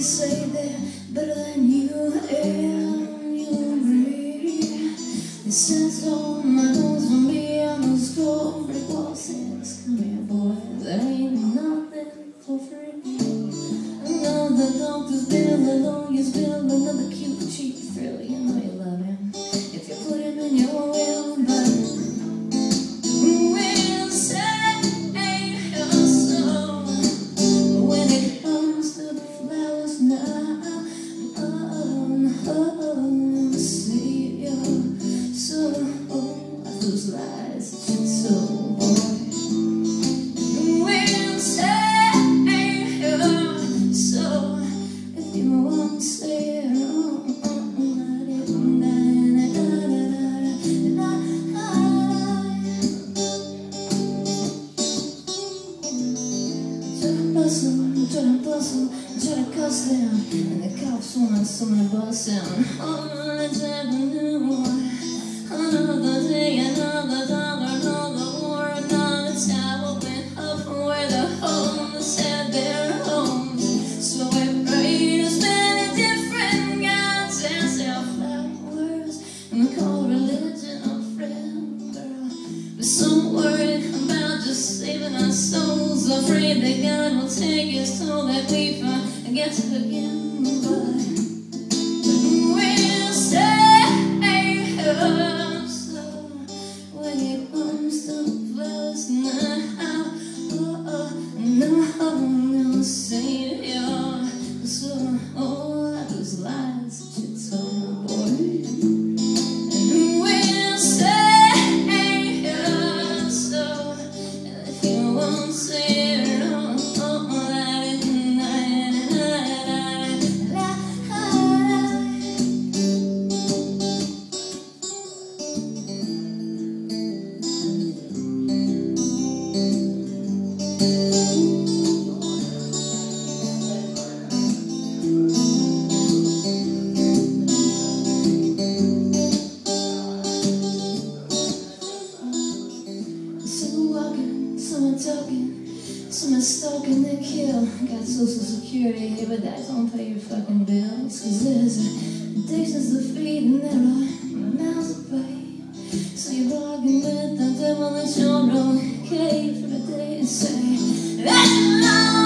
say they're better than you and you agree. They stand so on my nose for me, I must go for the wall says, come here boy, there ain't nothing for free. Another doctor's bill, alone you spill another cute cheap thrill. You know you love him if you put him in your will, but we'll save your soul when it comes to the flowers now. Save your soul, those lies that you told, boy. We'll save your soul if you won't say it. Try to cuss them, and the cops want someone to bust down. On its avenue, another day, another dollar, another war, another tower went up where the homeless had their homes. So we prayed as many different gods as our flowers, and we call religion our friend, girl. We're so worried about just saving our souls, afraid that God will take us so that we forget to begin, but we'll save your soul when it comes to flowers now. No, we'll save your soul. All those lies that you told, boy. And we'll save your soul, and if you won't say it wrong, someone talking, someone stalking their kill. Got social security here, but that don't pay your fucking bills. Cause there's a day since the feed and there are miles away. So you're bargain with the devil and you're okay for the day and say, that's enough.